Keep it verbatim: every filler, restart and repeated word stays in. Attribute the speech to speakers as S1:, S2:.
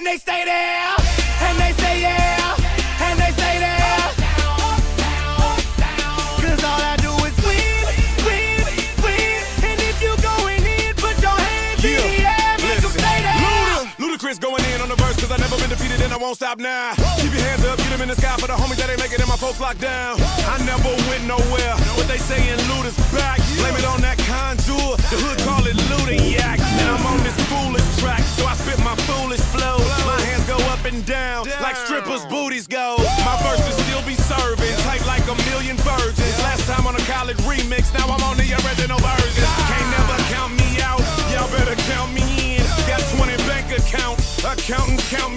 S1: they stay there, and they say yeah, and they stay there. Cause all I do is win, win, win. And if you going in, put your hands yeah. in the air, make them stay there.
S2: Luda, Ludacris going in on the verse, cause I never been defeated and I won't stop now. Keep your hands up, get them in the sky for the homies that ain't making it, my folks locked down. I never went nowhere, what they saying Luda's back. Blame it on that contour, the hood call it Ludiac. And I'm on this foolish track, so I spit my foolish flow. My hands go up and down, like strippers' booties go. My verses still be serving, tight like a million virgins. Last time on a college remix, now I'm on the original version. Can't never count me out, y'all better count me in. Got twenty bank accounts, accountants count me